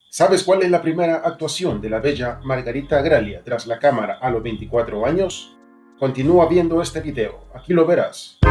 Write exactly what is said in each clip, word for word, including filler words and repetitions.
¿Sabes cuál es la primera actuación de la bella Margarita Grallia tras la cámara a los veinticuatro años? Continúa viendo este video, aquí lo verás.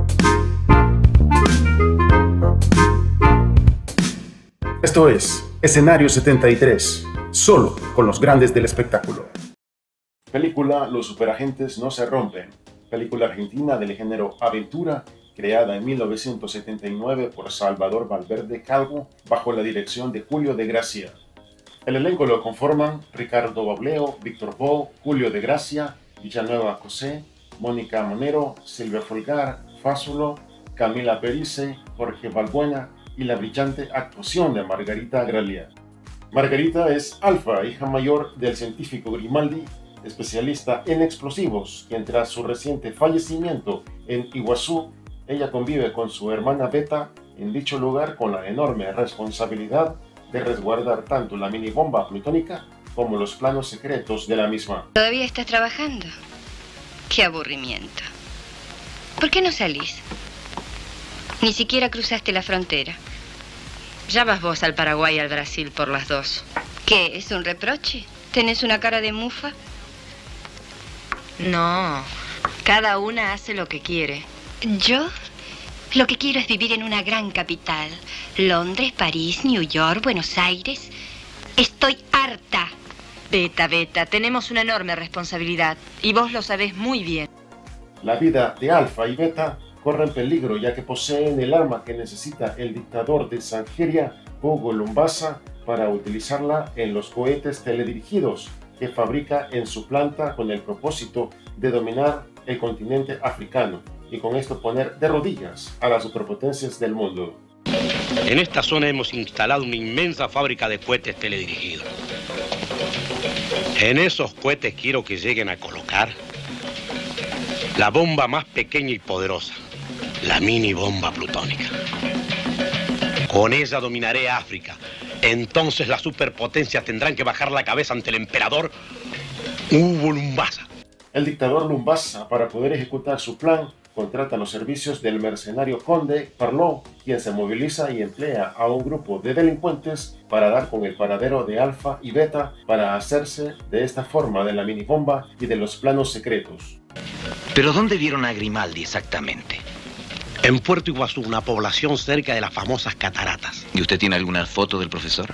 Esto es Escenario setenta y tres, solo con los grandes del espectáculo. Película Los superagentes no se rompen, película argentina del género aventura, creada en mil novecientos setenta y nueve por Salvador Valverde Calvo bajo la dirección de Julio de Gracia. El elenco lo conforman Ricardo Bableo, Víctor Bo, Julio de Gracia, Villanueva José, Mónica Monero, Silvia Folgar, Fásulo, Camila Perice, Jorge Balbuena y la brillante actuación de Margarita Grallia. Margarita es Alfa, hija mayor del científico Grimaldi, especialista en explosivos, quien tras su reciente fallecimiento en Iguazú, ella convive con su hermana Beta en dicho lugar con la enorme responsabilidad de resguardar tanto la mini bomba plutónica como los planos secretos de la misma. ¿Todavía estás trabajando? ¡Qué aburrimiento! ¿Por qué no salís? Ni siquiera cruzaste la frontera. Ya vas vos al Paraguay y al Brasil por las dos. ¿Qué? ¿Es un reproche? ¿Tenés una cara de mufa? No, cada una hace lo que quiere. ¿Yo? Lo que quiero es vivir en una gran capital. Londres, París, New York, Buenos Aires. Estoy harta. Beta, Beta, tenemos una enorme responsabilidad. Y vos lo sabés muy bien. La vida de Alfa y Beta corre en peligro ya que poseen el arma que necesita el dictador de Sangeria, Hugo Lumbasa, para utilizarla en los cohetes teledirigidos que fabrica en su planta con el propósito de dominar el continente africano y con esto poner de rodillas a las superpotencias del mundo. En esta zona hemos instalado una inmensa fábrica de cohetes teledirigidos. En esos cohetes quiero que lleguen a colocar la bomba más pequeña y poderosa, la mini bomba plutónica. Con ella dominaré África. Entonces las superpotencias tendrán que bajar la cabeza ante el emperador Hugo Lumbasa. El dictador Lumbasa, para poder ejecutar su plan, contrata los servicios del mercenario conde Parlot, quien se moviliza y emplea a un grupo de delincuentes para dar con el paradero de Alfa y Beta para hacerse de esta forma de la minibomba y de los planos secretos. ¿Pero dónde vieron a Grimaldi exactamente? En Puerto Iguazú, una población cerca de las famosas cataratas. ¿Y usted tiene alguna foto del profesor?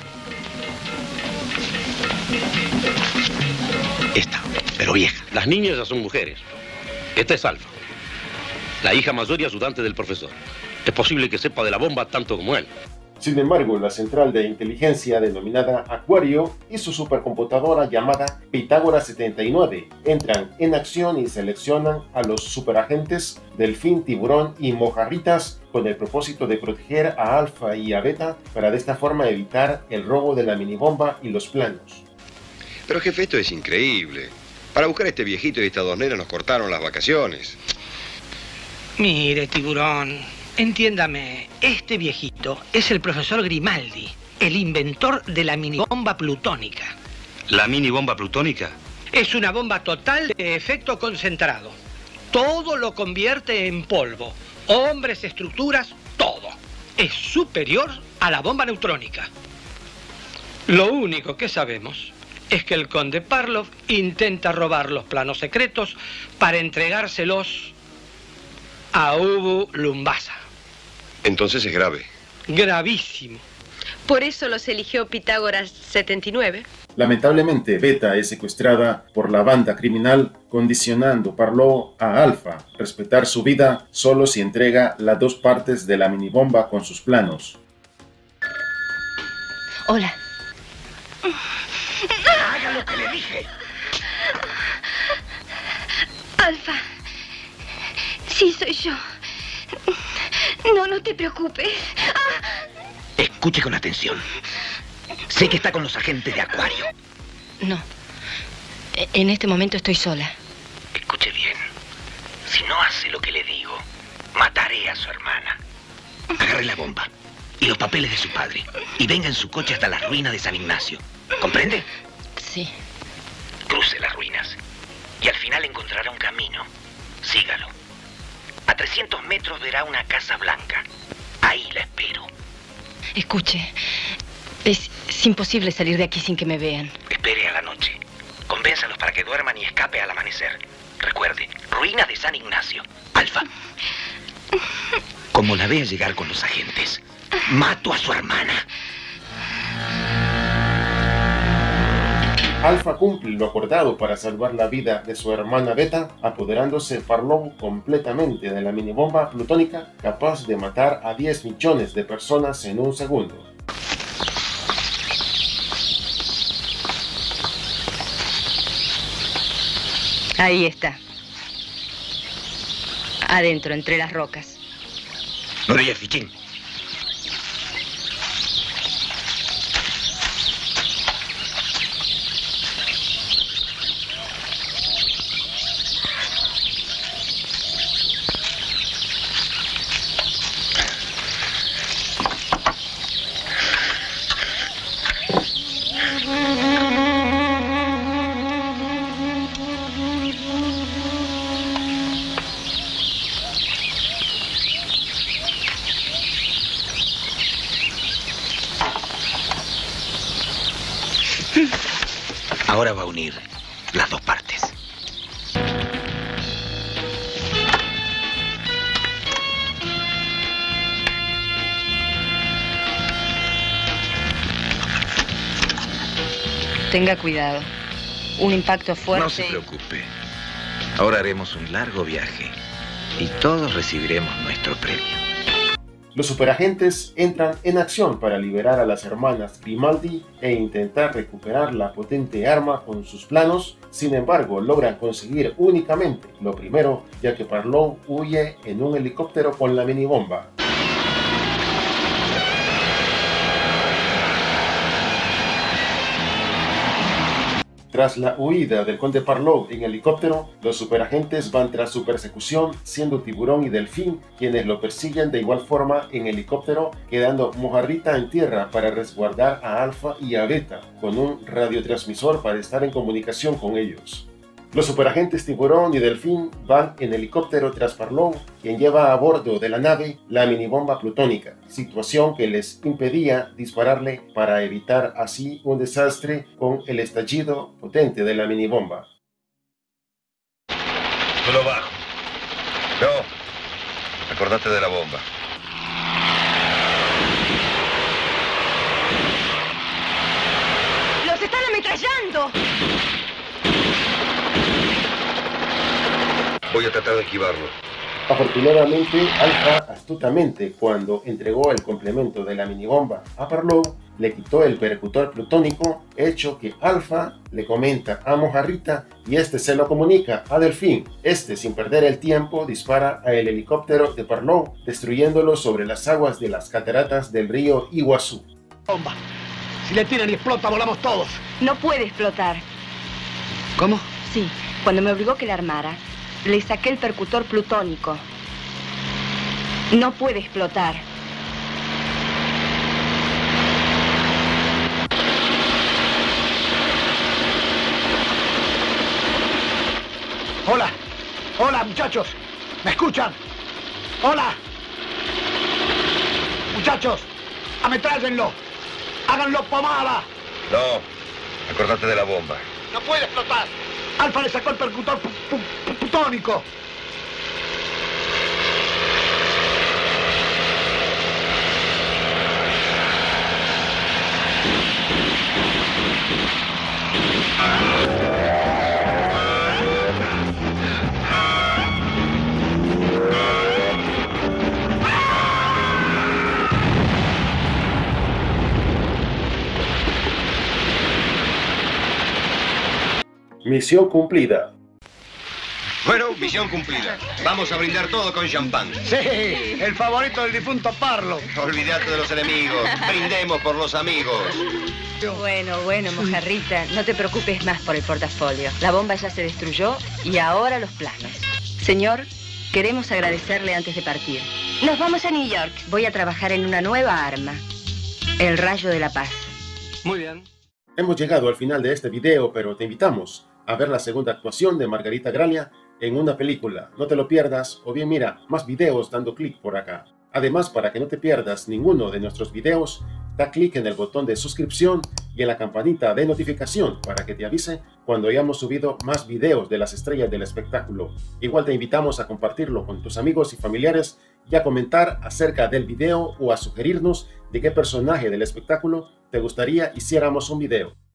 Esta, pero vieja. Las niñas ya son mujeres. Esta es Alfa, la hija mayor y ayudante del profesor. Es posible que sepa de la bomba tanto como él. Sin embargo, la central de inteligencia denominada Acuario y su supercomputadora llamada Pitágoras setenta y nueve entran en acción y seleccionan a los superagentes Delfín, Tiburón y Mojarritas con el propósito de proteger a Alfa y a Beta para de esta forma evitar el robo de la minibomba y los planos. Pero jefe, esto es increíble. Para buscar a este viejito y esta dos nenas nos cortaron las vacaciones. Mire, Tiburón, entiéndame, este viejito es el profesor Grimaldi, el inventor de la minibomba plutónica. ¿La minibomba plutónica? Es una bomba total de efecto concentrado. Todo lo convierte en polvo. Hombres, estructuras, todo. Es superior a la bomba neutrónica. Lo único que sabemos es que el conde Parlov intenta robar los planos secretos para entregárselos a Hugo Lumbasa. Entonces es grave. Gravísimo. Por eso los eligió Pitágoras setenta y nueve. Lamentablemente, Beta es secuestrada por la banda criminal, condicionando Parlot a Alfa respetar su vida solo si entrega las dos partes de la minibomba con sus planos. Hola. ¡Haga lo que le dije! Alfa. Sí, soy yo. No, no te preocupes. Escuche con atención. Sé que está con los agentes de Acuario. No. En este momento estoy sola. Escuche bien. Si no hace lo que le digo, mataré a su hermana. Agarre la bomba y los papeles de su padre y venga en su coche hasta las ruinas de San Ignacio. ¿Comprende? Sí. Cruce las ruinas y al final encontrará un camino. Sígalo. A trescientos metros verá una casa blanca. Ahí la espero. Escuche, es, Es imposible salir de aquí sin que me vean. Espere a la noche. Convénzalos para que duerman y escape al amanecer. Recuerde, ruinas de San Ignacio. Alfa. Como la vea llegar con los agentes, mato a su hermana. Alfa cumple lo acordado para salvar la vida de su hermana Beta, apoderándose Parlov completamente de la minibomba plutónica capaz de matar a diez millones de personas en un segundo. Ahí está. Adentro, entre las rocas. Noreya Fichín. Ahora va a unir las dos partes. Tenga cuidado. Un impacto fuerte. No se preocupe. Ahora haremos un largo viaje y todos recibiremos nuestro premio. Los superagentes entran en acción para liberar a las hermanas Grimaldi e intentar recuperar la potente arma con sus planos. Sin embargo, logran conseguir únicamente lo primero, ya que Parlov huye en un helicóptero con la minibomba. Tras la huida del conde Parlov en helicóptero, los superagentes van tras su persecución, siendo Tiburón y Delfín quienes lo persiguen de igual forma en helicóptero, quedando Mojarrita en tierra para resguardar a Alfa y a Beta, con un radiotransmisor para estar en comunicación con ellos. Los superagentes Tiburón y Delfín van en helicóptero tras Parlov, quien lleva a bordo de la nave la minibomba plutónica, situación que les impedía dispararle para evitar así un desastre con el estallido potente de la minibomba. Tú lo bajo. No. Acordate de la bomba. ¡Los están ametrallando! Voy a tratar de esquivarlo. Afortunadamente, Alfa astutamente, cuando entregó el complemento de la minibomba a Parlov, le quitó el percutor plutónico, hecho que Alfa le comenta a Mojarrita y este se lo comunica a Delfín. Este, sin perder el tiempo, dispara al helicóptero de Parlov, destruyéndolo sobre las aguas de las cataratas del río Iguazú. Bomba. Si le tiran y explota, volamos todos. No puede explotar. ¿Cómo? Sí, cuando me obligó que la armara, le saqué el percutor plutónico. No puede explotar. Hola. Hola, muchachos. ¿Me escuchan? Hola. Muchachos, ametrállenlo. Háganlo pomada. No. Acordate de la bomba. No puede explotar. Alfa le sacó el percutor pu pu plutónico. Misión cumplida. Bueno, misión cumplida. Vamos a brindar todo con champán. Sí, el favorito del difunto Parlov. Olvídate de los enemigos. Brindemos por los amigos. Bueno, bueno, Mojarrita, no te preocupes más por el portafolio. La bomba ya se destruyó y ahora los planos. Señor, queremos agradecerle antes de partir. Nos vamos a New York. Voy a trabajar en una nueva arma. El Rayo de la Paz. Muy bien. Hemos llegado al final de este video, pero te invitamos a ver la segunda actuación de Margarita Grania en una película. No te lo pierdas, o bien mira más videos dando clic por acá. Además, para que no te pierdas ninguno de nuestros videos, da clic en el botón de suscripción y en la campanita de notificación para que te avise cuando hayamos subido más videos de las estrellas del espectáculo. Igual te invitamos a compartirlo con tus amigos y familiares y a comentar acerca del video o a sugerirnos de qué personaje del espectáculo te gustaría hiciéramos un video.